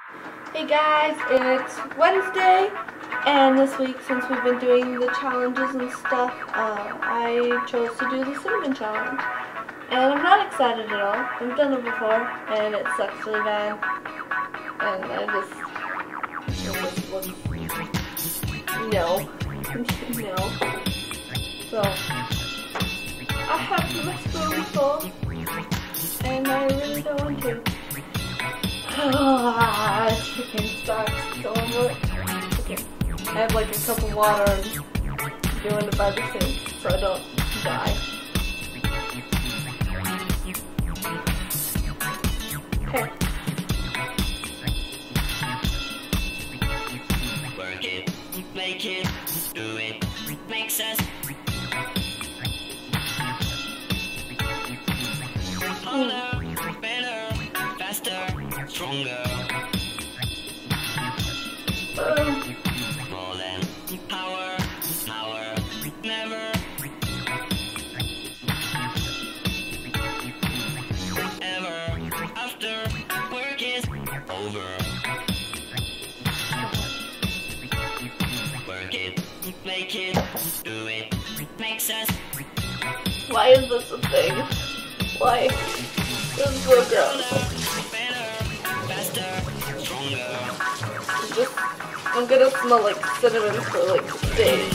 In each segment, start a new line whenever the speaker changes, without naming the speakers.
Hey guys, it's Wednesday, and this week, since we've been doing the challenges and stuff, I chose to do the cinnamon challenge. And I'm not excited at all. I've done it before, and it sucks really bad. And it just looks, no. No. So, I have my spoon full, and I really don't want to. It freaking sucks so much. Okay. I have like a cup of water and doing it by the sink so I don't die. Okay.
Work it, make it, do it, makes us harder, better, faster, stronger. More than power, never. Ever after work is over. Work it, make it, do it, makes us.
Why is this a thing? Why? This is so gross. I'm gonna smell like cinnamon for like days.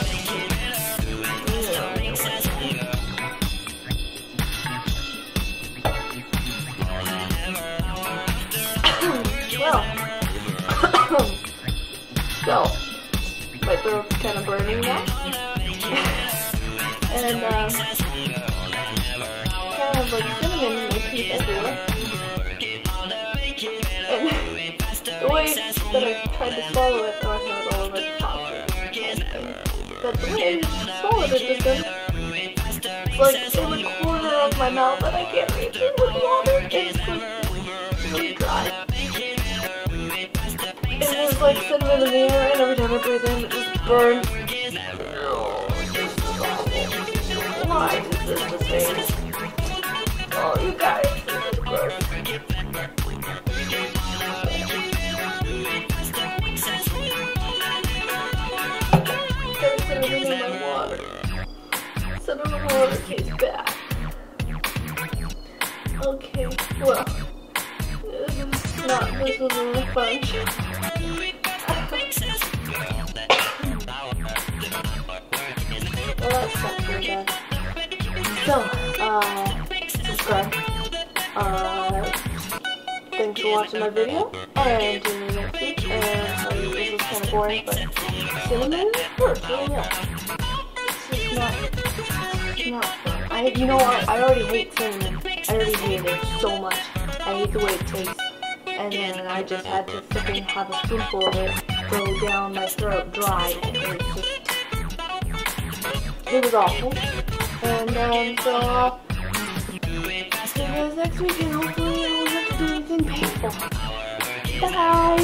Well, so my throat's kind of burning now, and kind of like cinnamon in my teeth everywhere. And the way that I tried to swallow it, oh, I had it all over the top. But the way I swallowed it just didn't. It's like in the corner of my mouth that I can't reach it with water. It's like really dry. It was like cinnamon in the air, and every time I breathe in, it just burns. Why is this the thing? Oh, you guys, this is gross. Cinnamon water tastes bad. Okay, well, this isn't a fun. Well, that's not too bad. So, subscribe. Thanks for watching my video, and tune in next week. And sorry, this is kind of boring, but cinnamon hurts really much. It's not fun. You know what? I already hate cinnamon. I already hate it so much. I hate the way it tastes. And then I just had to freaking have a spoonful of it go down my throat dry, and it was awful. And so see you guys next week, and hopefully I won't have to do anything painful. Bye!